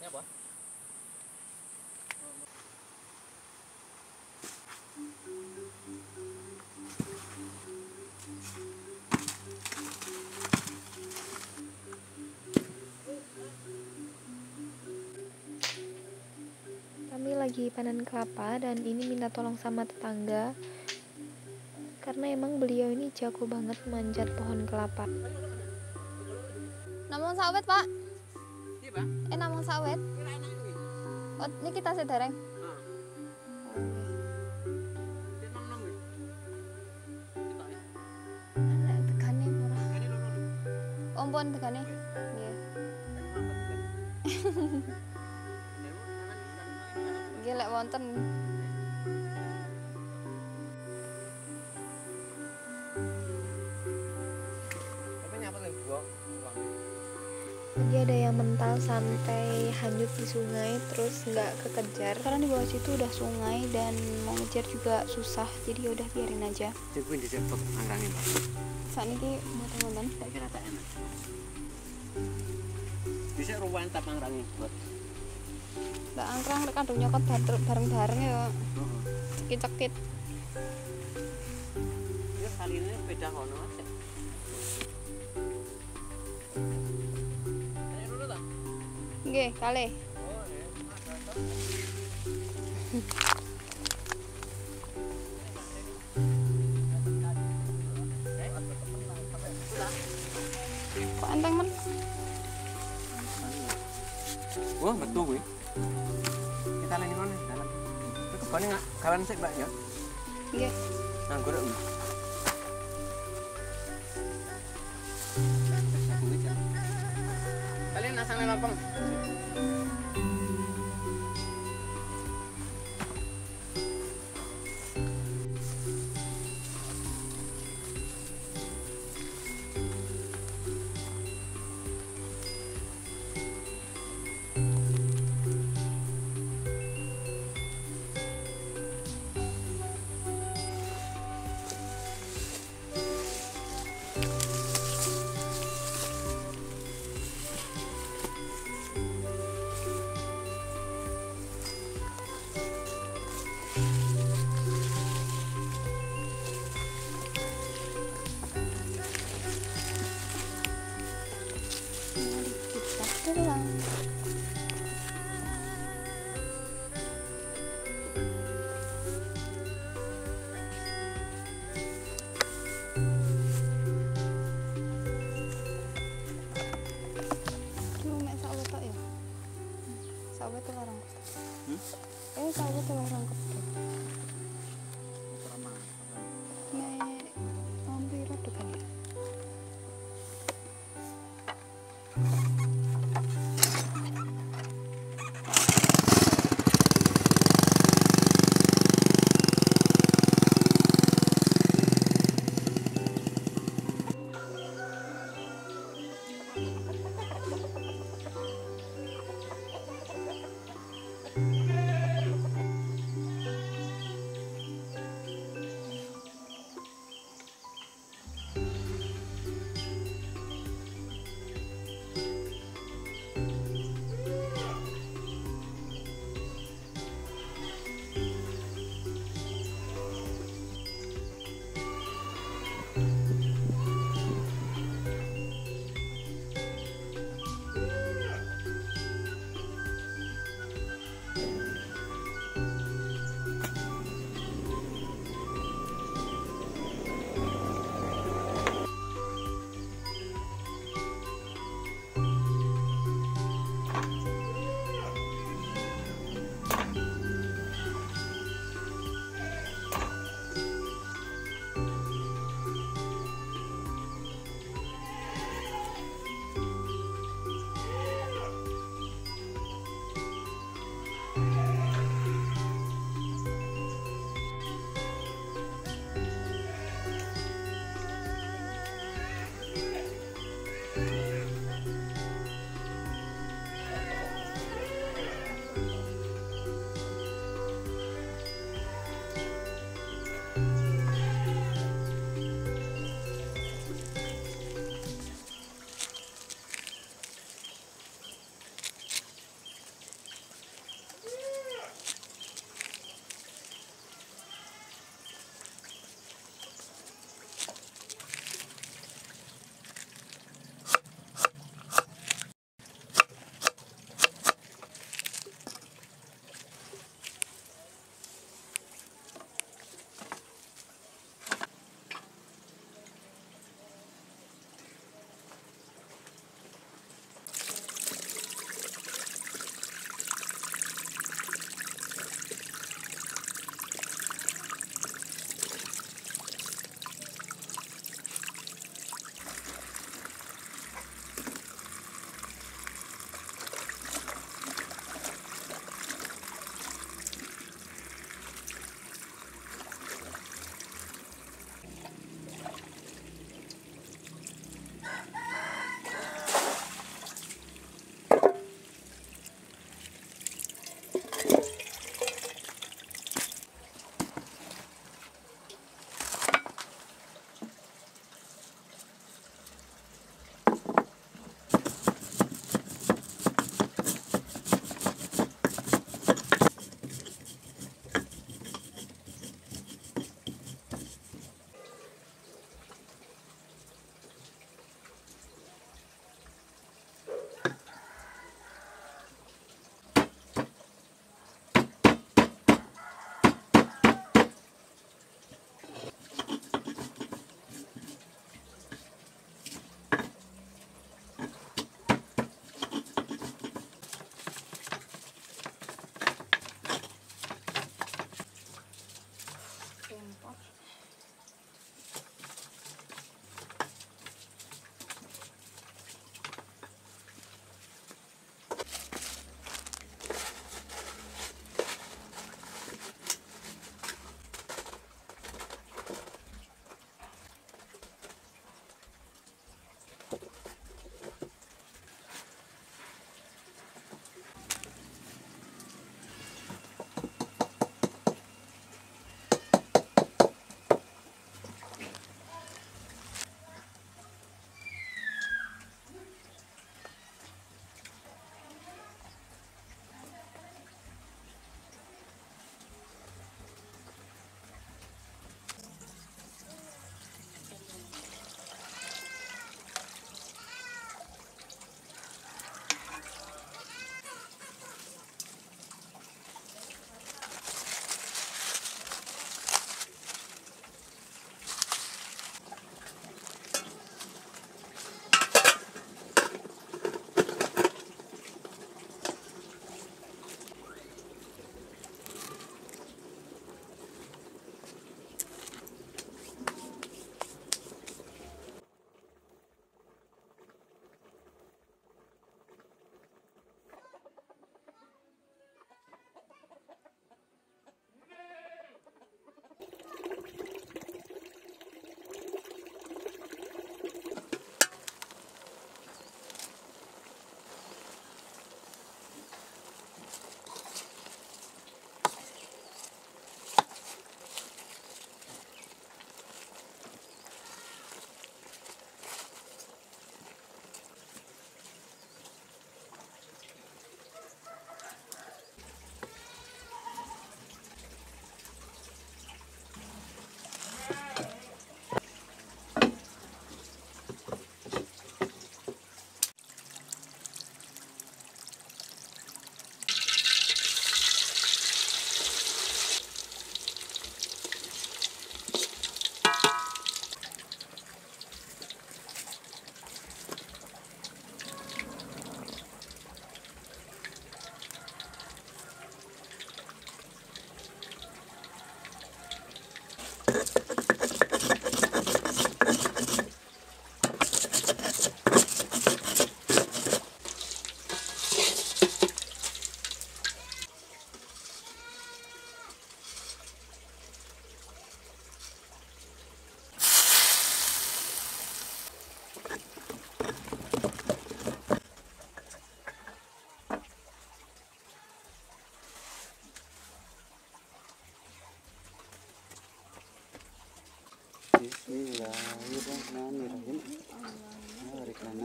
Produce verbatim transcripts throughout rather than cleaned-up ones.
Siapa? Kami lagi panen kelapa dan ini minta tolong sama tetangga karena emang beliau ini jago banget manjat pohon kelapa. Namung sawit, Pak. Iya, Pak. Eh, namung sawit. Oh, ini kita sedereng. Anak tegane murah. Ompon tegane. Nggih. Nggih lek wonten. Jadi ada yang mental sampai hanyut di sungai terus nggak kekejar karena di bawah situ udah sungai dan mau ngejar juga susah, jadi ya udah biarin aja. Cukup di cepet angrangin, Pak. Saat ini teman-teman Tak kira tak enak. Bisa ruwan tap angrangin, buat. Mbak angkrang rek kadung nyokot bareng-bareng ya. Heeh. Cekit-cekit. Ya kali ini beda kono aja. Nggih, kalih. Kok enteng men? Wah, betul gue. Kita lagi mana? Dalam. Itu kebane nggak kalan sih, Mbak ya? Nggih. Nah, gue udah. Kalian asal lapang.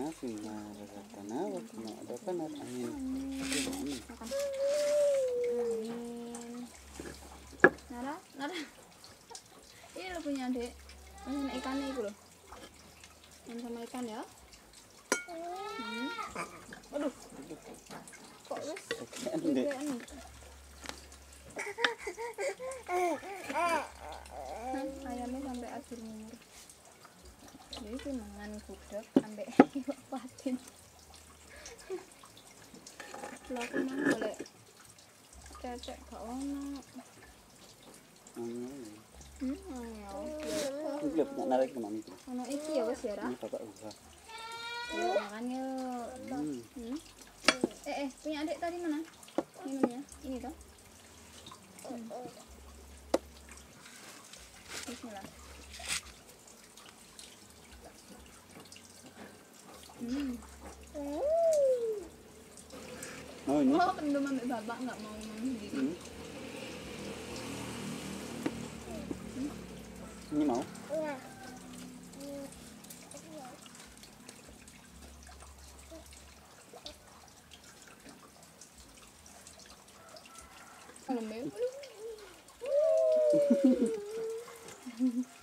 Nasi marah tanah waktu mau ada kan angin. Angin. Makan. Angin. Nara, Nara. Ini lo punya adik. Ini ikannya itu loh. Main sama ikan ya. Hmm. Aduh. Kok wes? Gedean nih. Nah, ayamnya sampai akhir umur. Jadi sih mangan gudeg sampai iwak patin. Lho aku nang golek cecek gak ono. Angin. Hmm, ayo. Ini belum nak narik kemana itu? Ono iki ya wis ya ra. Ini bapak ubah. Yuk makan yuk. Hmm. Hmm. Eh eh punya adik tadi mana? Minumnya. Ini toh. Hmm. Bismillah. Hmm. Oh ini. Oh, pendem ambek bapak nggak mau minum sendiri. Hmm. Ini mau? Lembek.